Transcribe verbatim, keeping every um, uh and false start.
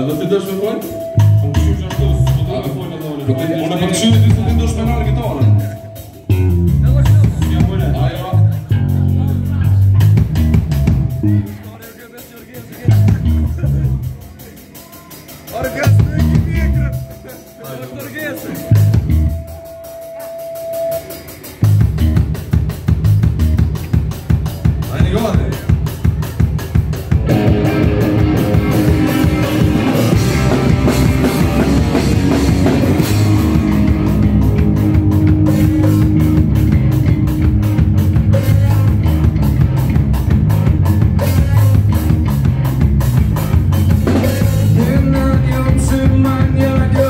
do ti dësh me fol? Po kush është ato? Po do të folë edhe unë. Unë po të shih ti se ti do të shpenal gitarën. Ja bëre. Ajo. Orgasmo i micro. Orgasmo. Ai negode. Mania